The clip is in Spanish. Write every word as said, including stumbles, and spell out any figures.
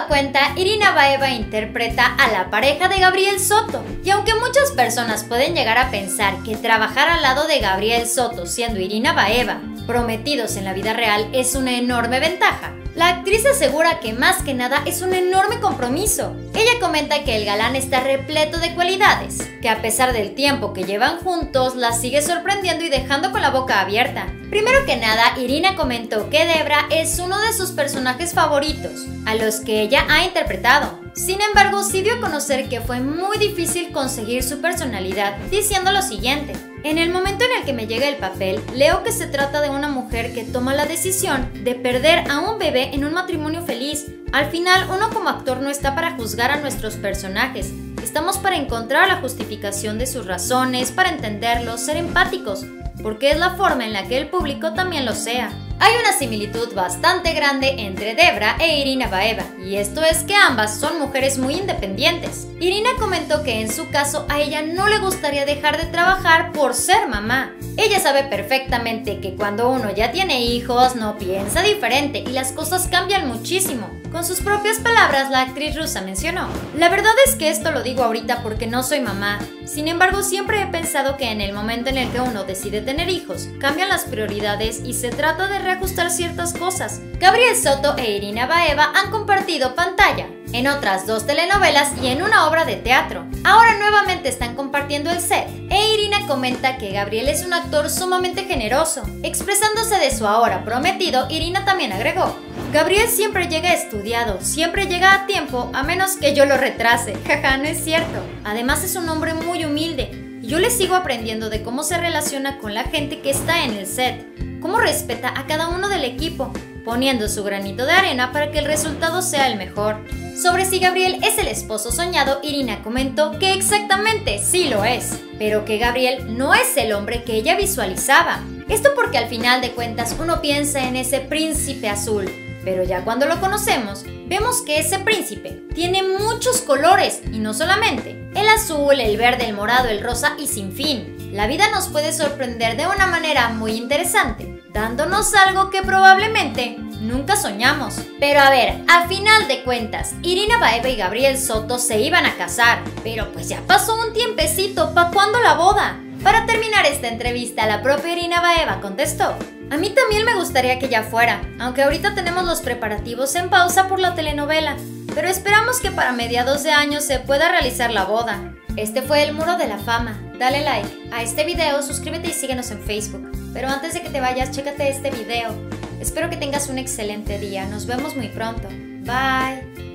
nueva cuenta, Irina Baeva interpreta a la pareja de Gabriel Soto. Y aunque muchas personas pueden llegar a pensar que trabajar al lado de Gabriel Soto siendo Irina Baeva, prometidos en la vida real, es una enorme ventaja, la actriz asegura que más que nada es un enorme compromiso. Ella comenta que el galán está repleto de cualidades, que a pesar del tiempo que llevan juntos, la sigue sorprendiendo y dejando con la boca abierta. Primero que nada, Irina comentó que Debra es uno de sus personajes favoritos, a los que ella ha interpretado. Sin embargo, sí dio a conocer que fue muy difícil conseguir su personalidad, diciendo lo siguiente: en el momento en el que me llega el papel, leo que se trata de una mujer que toma la decisión de perder a un bebé en un matrimonio feliz. Al final, uno como actor no está para juzgar a nuestros personajes, estamos para encontrar la justificación de sus razones, para entenderlos, ser empáticos, porque es la forma en la que el público también lo sea. Hay una similitud bastante grande entre Debra e Irina Baeva, y esto es que ambas son mujeres muy independientes. Irina comentó que en su caso a ella no le gustaría dejar de trabajar por ser mamá. Ella sabe perfectamente que cuando uno ya tiene hijos no piensa diferente y las cosas cambian muchísimo. Con sus propias palabras, la actriz rusa mencionó: la verdad es que esto lo digo ahorita porque no soy mamá. Sin embargo, siempre he pensado que en el momento en el que uno decide tener hijos, cambian las prioridades y se trata de reajustar ciertas cosas. Gabriel Soto e Irina Baeva han compartido pantalla en otras dos telenovelas y en una obra de teatro. Ahora nuevamente están compartiendo el set, e Irina comenta que Gabriel es un actor sumamente generoso. Expresándose de su ahora prometido, Irina también agregó: Gabriel siempre llega estudiado, siempre llega a tiempo, a menos que yo lo retrase. Jaja, no es cierto. Además es un hombre muy humilde, y yo le sigo aprendiendo de cómo se relaciona con la gente que está en el set, cómo respeta a cada uno del equipo, poniendo su granito de arena para que el resultado sea el mejor. Sobre si Gabriel es el esposo soñado, Irina comentó que exactamente sí lo es, pero que Gabriel no es el hombre que ella visualizaba. Esto porque al final de cuentas uno piensa en ese príncipe azul, pero ya cuando lo conocemos, vemos que ese príncipe tiene muchos colores, y no solamente el azul, el verde, el morado, el rosa y sin fin. La vida nos puede sorprender de una manera muy interesante, dándonos algo que probablemente nunca soñamos. Pero a ver, a final de cuentas, Irina Baeva y Gabriel Soto se iban a casar, pero pues ya pasó un tiempecito, ¿pa' cuándo la boda? Para terminar esta entrevista, la propia Irina Baeva contestó: a mí también me gustaría que ya fuera, aunque ahorita tenemos los preparativos en pausa por la telenovela, pero esperamos que para mediados de año se pueda realizar la boda. Este fue el Muro de la Fama. Dale like a este video, suscríbete y síguenos en Facebook. Pero antes de que te vayas, chécate este video. Espero que tengas un excelente día. Nos vemos muy pronto. Bye.